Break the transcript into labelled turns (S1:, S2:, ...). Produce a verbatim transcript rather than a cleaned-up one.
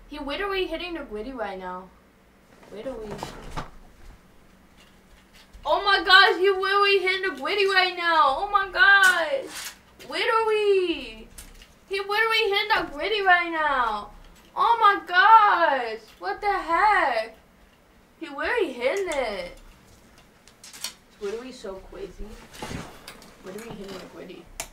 S1: He Wittewawy hitting the Gwitty right now. Wittewawy. Oh my gosh, he Wittewawy hitting the Gwitty right now. Oh my gosh. Wittewawy. He Wittewawy hitting the Gwitty right now. Oh my gosh. What the heck? He Wittewawy hitting it. Wittewawy so crazy. Wittewawy hitting the Gwitty.